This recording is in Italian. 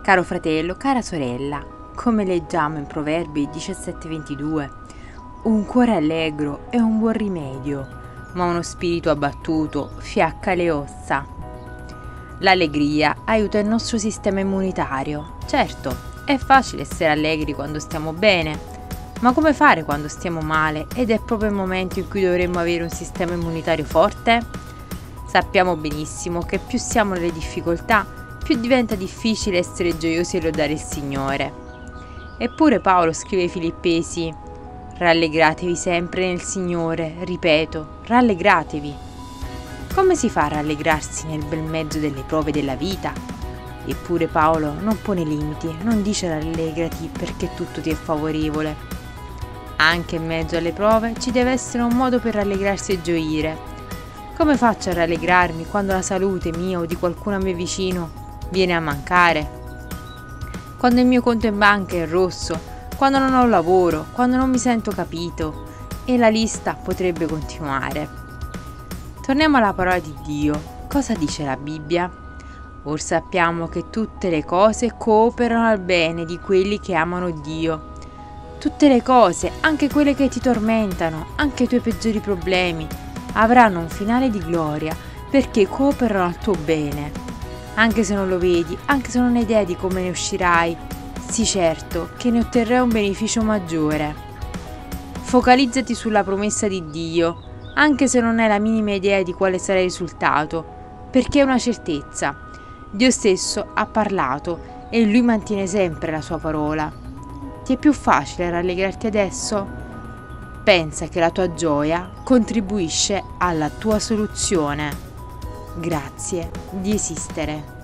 Caro fratello, cara sorella, come leggiamo in Proverbi 17:22, un cuore allegro è un buon rimedio, ma uno spirito abbattuto fiacca le ossa. L'allegria aiuta il nostro sistema immunitario. Certo, è facile essere allegri quando stiamo bene, ma come fare quando stiamo male ed è proprio il momento in cui dovremmo avere un sistema immunitario forte? Sappiamo benissimo che più siamo nelle difficoltà, più diventa difficile essere gioiosi e lodare il Signore. Eppure Paolo scrive ai Filippesi: rallegratevi sempre nel Signore, ripeto, rallegratevi. Come si fa a rallegrarsi nel bel mezzo delle prove della vita? Eppure Paolo non pone limiti, non dice rallegrati perché tutto ti è favorevole. Anche in mezzo alle prove ci deve essere un modo per rallegrarsi e gioire. Come faccio a rallegrarmi quando la salute mia o di qualcuno a me vicino viene a mancare? Quando il mio conto in banca è rosso, quando non ho lavoro, quando non mi sento capito, e la lista potrebbe continuare. Torniamo alla parola di Dio. Cosa dice la Bibbia? Or sappiamo che tutte le cose cooperano al bene di quelli che amano Dio. Tutte le cose, anche quelle che ti tormentano, anche i tuoi peggiori problemi, avranno un finale di gloria perché cooperano al tuo bene. Anche se non lo vedi, anche se non hai idea di come ne uscirai, sii certo che ne otterrai un beneficio maggiore. Focalizzati sulla promessa di Dio, anche se non hai la minima idea di quale sarà il risultato, perché è una certezza. Dio stesso ha parlato e Lui mantiene sempre la sua parola. Ti è più facile rallegrarti adesso? Pensa che la tua gioia contribuisce alla tua soluzione. Grazie di esistere.